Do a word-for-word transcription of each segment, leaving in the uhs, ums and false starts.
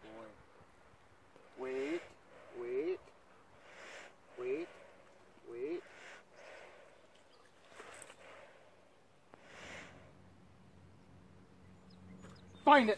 boy. Wait, wait, wait, wait. Find it.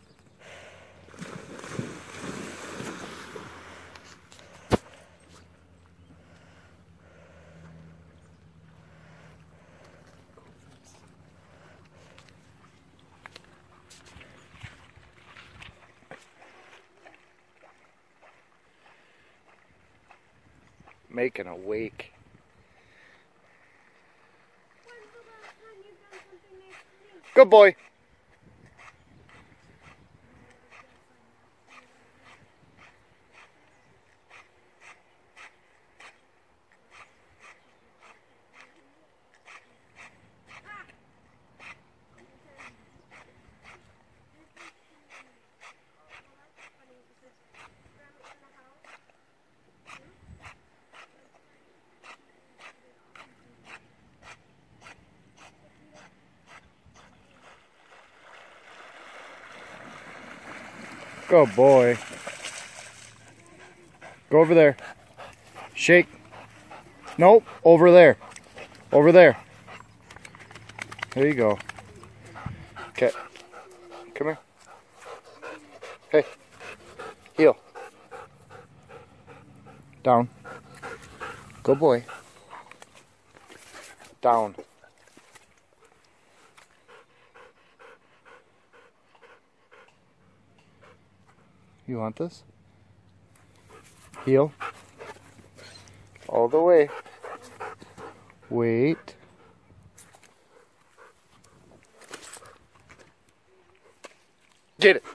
Making a wake. Good boy. Good boy. Go over there. Shake. Nope, over there. Over there. There you go. Okay. Come here. Hey. Heel. Down. Good boy. Down. You want this? Heel. All the way. Wait. Get it.